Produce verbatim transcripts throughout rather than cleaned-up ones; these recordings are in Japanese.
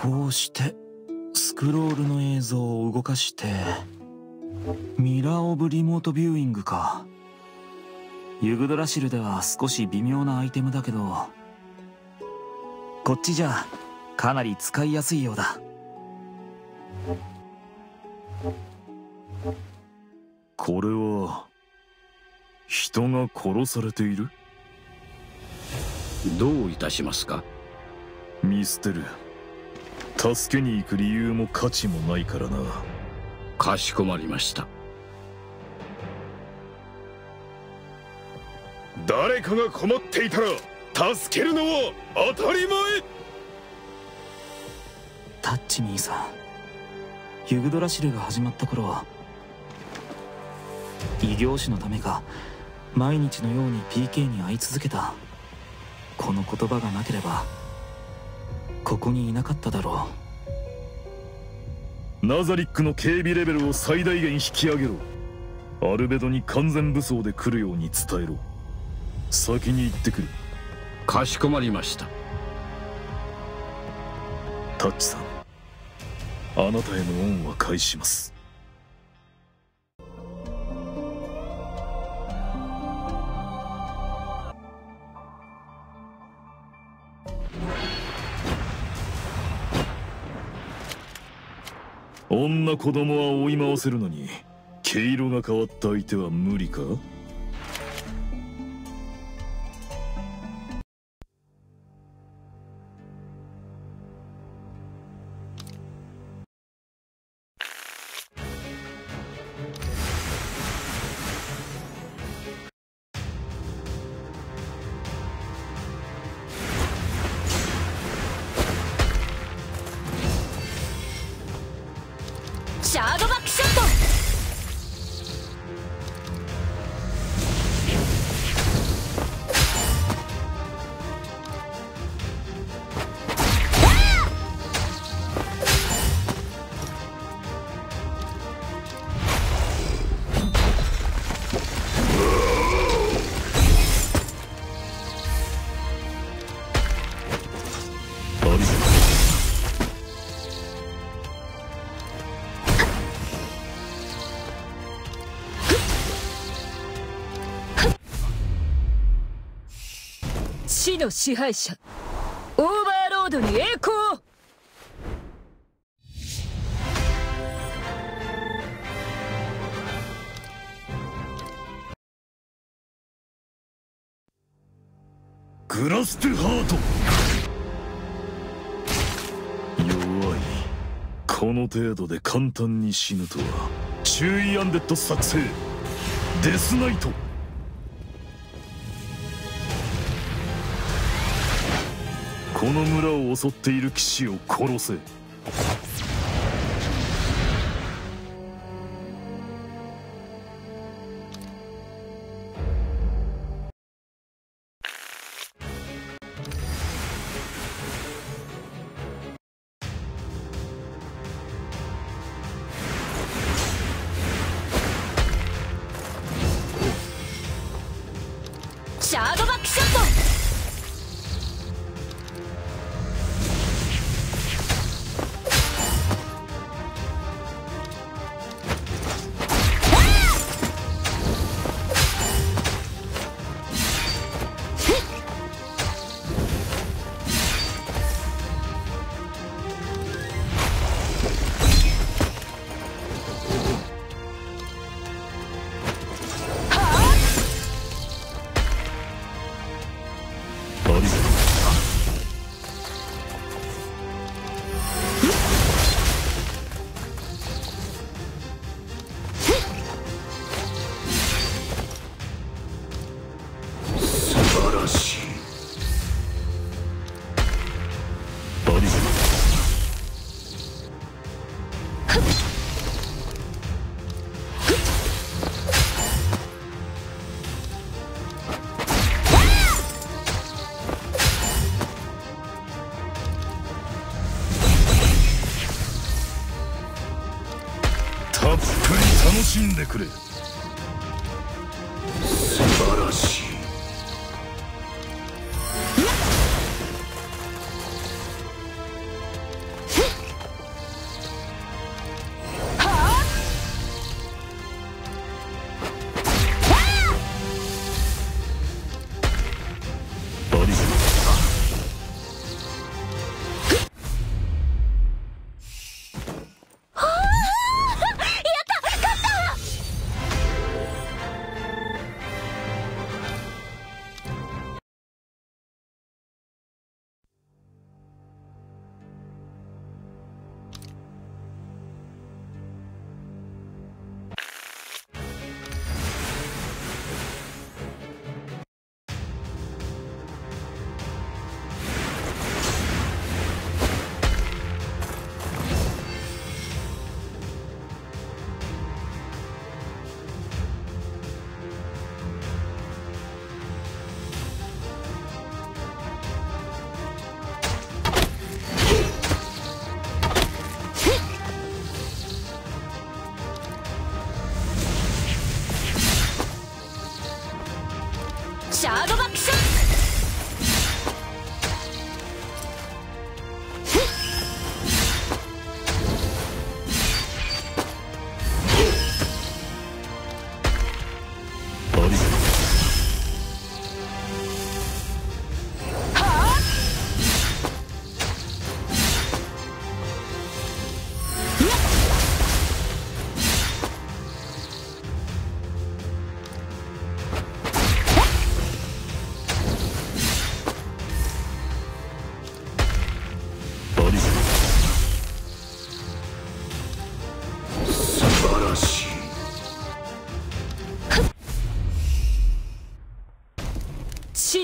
こうしてスクロールの映像を動かしてミラーオブリモートビューイングか。ユグドラシルでは少し微妙なアイテムだけど、こっちじゃかなり使いやすいようだ。 これは人が殺されている？ どういたしますか？ 見捨てる。助けに行く理由も価値もないからな。 かしこまりました。 誰かが困っていたら助けるのは当たり前。 タッチ兄さん、ユグドラシルが始まった頃は異業種のためか毎日のように ピーケー に会い続けた。この言葉がなければここにいなかっただろう。ナザリックの警備レベルを最大限引き上げろ。アルベドに完全武装で来るように伝えろ。先に行ってくる。 かしこまりました。 タッチさん、あなたへの恩は返します。女子供は追い回せるのに毛色が変わった相手は無理か？ シャードバックショット。 地の支配者オーバーロードに栄光。 グラステハート。弱い。この程度で簡単に死ぬとは。注意アンデッド作成デスナイト。この村を襲っている騎士を殺せ。 シャードバックショット。 たっぷり楽しんでくれ。 素晴らしい。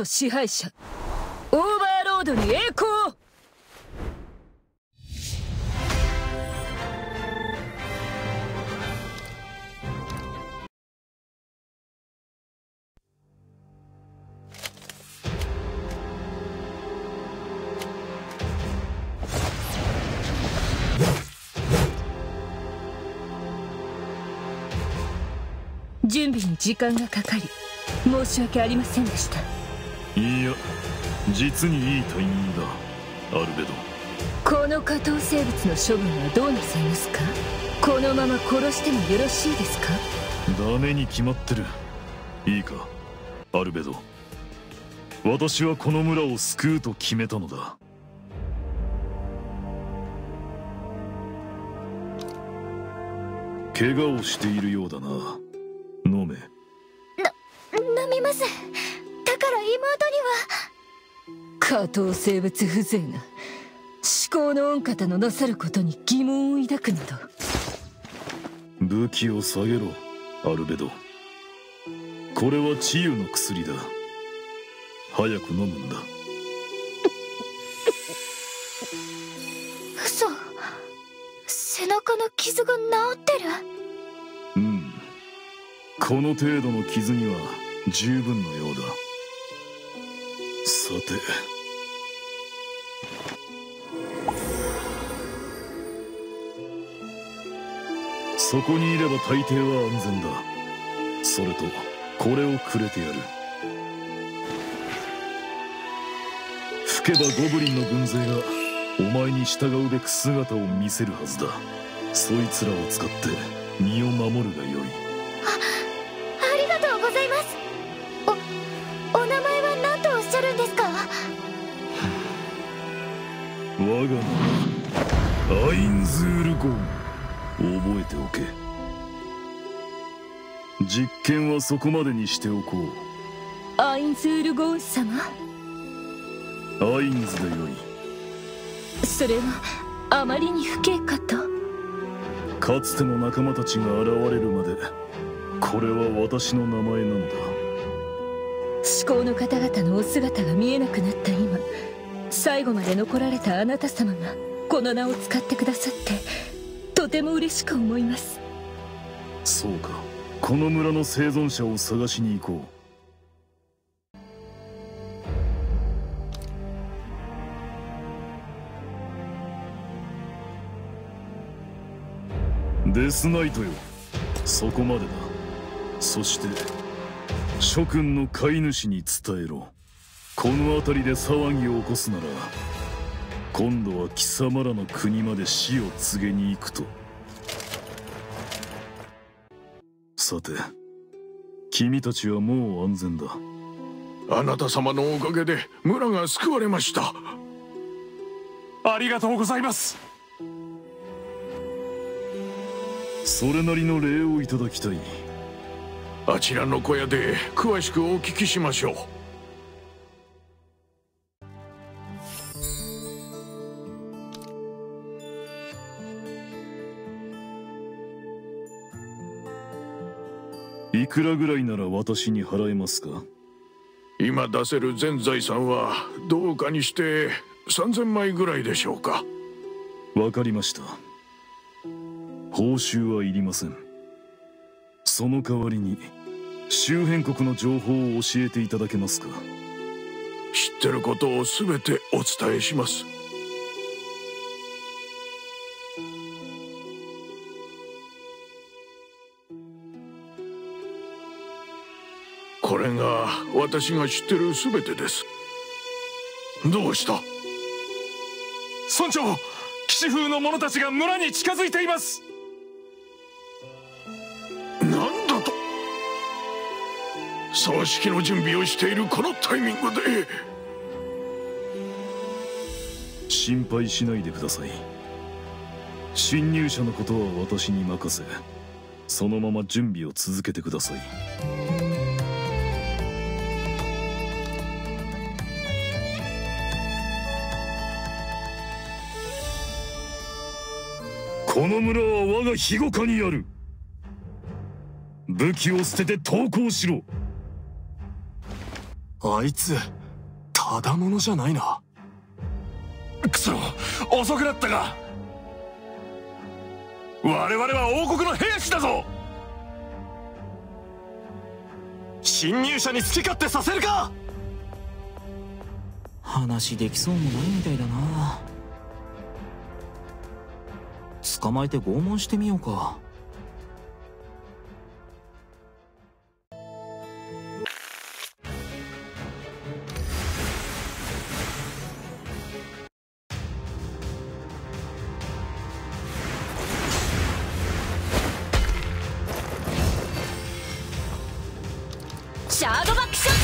の支配者オーバーロードに栄光を。準備に時間がかかり申し訳ありませんでした。 いや、実にいいタイミングだ、アルベド。 この下等生物の処分はどうなさいますか？このまま殺してもよろしいですか？ ダメに決まってる。いいか、アルベド。私はこの村を救うと決めたのだ。怪我をしているようだな。飲め。 な、飲みます。だから妹には。 下等生物風情な思考の御方のなさることに疑問を抱くなど。 武器を下げろ、アルベド。これは治癒の薬だ。早く飲むんだ。 嘘。背中の傷が治ってる。 うん、この程度の傷には十分のようだ。さて、そこにいれば大抵は安全だ。それとこれをくれてやる。吹けばゴブリンの軍勢がお前に従うべく姿を見せるはずだ。そいつらを使って身を守るがよい。 あ、ありがとうございます。お、お名前は何とおっしゃるんですか？ 我が名はアインズールゴン。覚えておけ。実験はそこまでにしておこう。 アインズールゴーン様。 アインズでよい。 それはあまりに不敬かと。 かつての仲間たちが現れるまでこれは私の名前なのだ。 至高の方々のお姿が見えなくなった今、最後まで残られたあなた様がこの名を使ってくださってとても嬉しく思います。 そうか、この村の生存者を探しに行こう。デスナイトよ、そこまでだ。そして諸君の飼い主に伝えろ。この辺りで騒ぎを起こすなら今度は貴様らの国まで死を告げに行くと。さて、君たちはもう安全だ。 あなた様のおかげで村が救われました。 ありがとうございます。 それなりの礼をいただきたい。 あちらの小屋で詳しくお聞きしましょう。 いくらぐらいなら私に払えますか？ 今出せる全財産はどうかにしてさんぜんまいぐらいでしょうか。 わかりました。報酬はいりません。その代わりに周辺国の情報を教えていただけますか？ 知ってることを全てお伝えします。これが私が知ってる全てです。どうした？ 村長、騎士風の者たちが村に近づいています。 なんだと？葬式の準備をしているこのタイミングで。 心配しないでください。侵入者のことは私に任せ、そのまま準備を続けてください。この村は我が庇護下にある。武器を捨てて投降しろ。 あいつただ者じゃないな。くそ、遅くなったか。我々は王国の兵士だぞ。侵入者に好き勝手させるか。 話できそうもないみたいだな。捕まえて拷問してみようか。 シャードバックショット。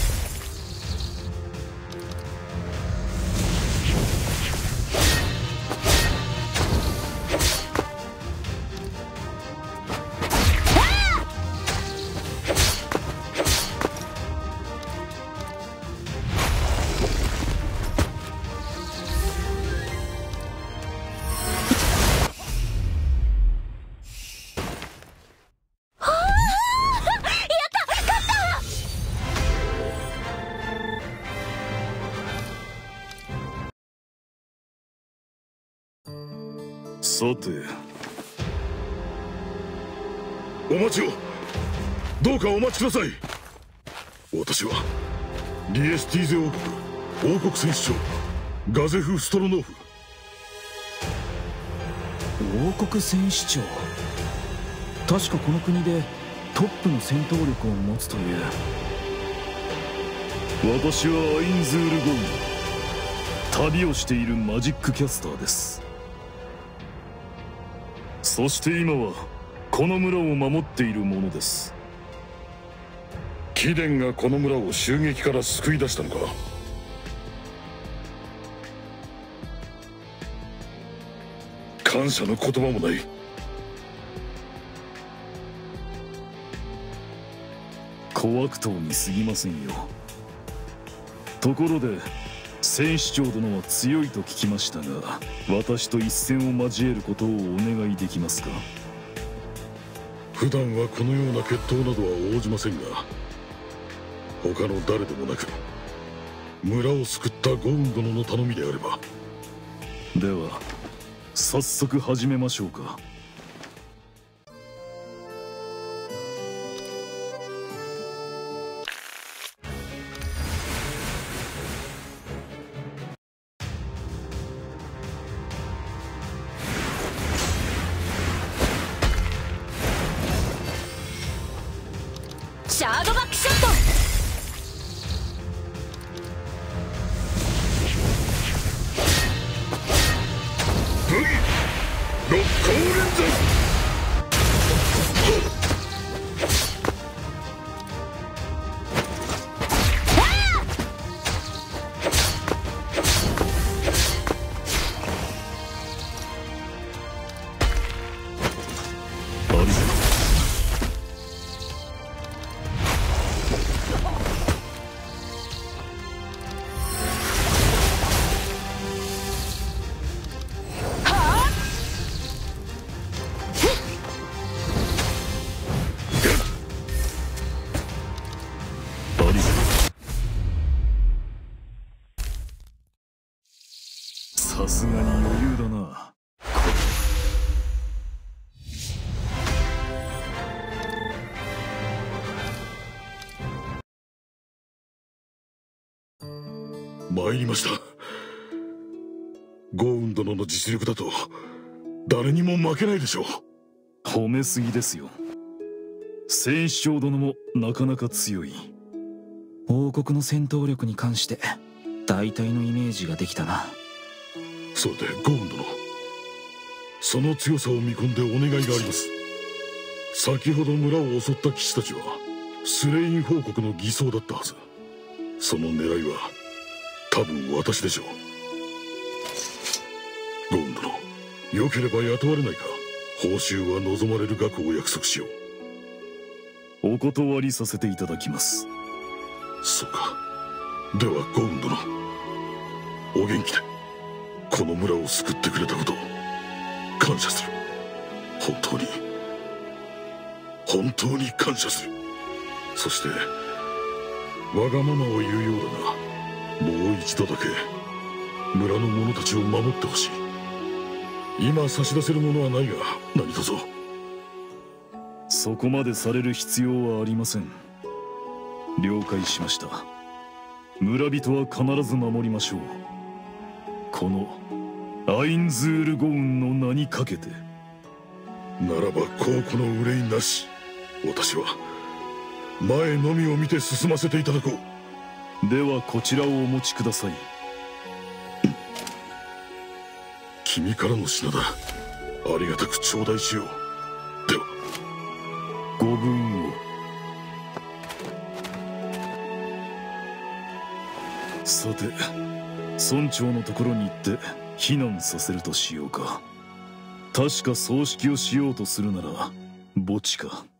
さて、お待ちを。どうかお待ちください。私はリエスティーゼ王国王国戦士長ガゼフ・ストロノーフ。 王国戦士長、確かこの国でトップの戦闘力を持つという。 私はアインズール・ゴンド、旅をしているマジックキャスターです。そして今はこの村を守っている者です。貴殿がこの村を襲撃から救い出したのか。感謝の言葉もない。小悪党に過ぎませんよ。ところで戦士長殿は強いと聞きましたが、私と一戦を交えることをお願いできますか。普段はこのような決闘などは応じませんが、他の誰でもなく村を救ったゴウン殿の頼みであれば。では早速始めましょうか。 シャードバックショット。 武器六甲連山。さすがに余裕だな。参りました。ゴウン殿の実力だと誰にも負けないでしょう。褒めすぎですよ。戦士長殿もなかなか強い。 王国の戦闘力に関して大体のイメージができたな。 そうでゴウン殿、その強さを見込んでお願いがあります。先ほど村を襲った騎士たちはスレイン報告の偽装だったはず。その狙いは多分私でしょう。ゴウン殿、よければ雇われないか。報酬は望まれる額を約束しよう。お断りさせていただきます。そうか。ではゴウン殿、お元気で。この村を救ってくれたことを感謝する。本当に本当に感謝する。そしてわがままを言うようだな。もう一度だけ村の者たちを守ってほしい。今差し出せるものはないが何卒。 そこまでされる必要はありません。了解しました。村人は必ず守りましょう。このアインズール・ゴウンの名にかけて。 ならば後顧の憂いなし。私は前のみを見て進ませていただこう。ではこちらをお持ちください。 君からの品だ。ありがたく頂戴しよう。ではご分を。さて村長のところに行って避難させるとしようか。確か葬式をしようとするなら墓地か。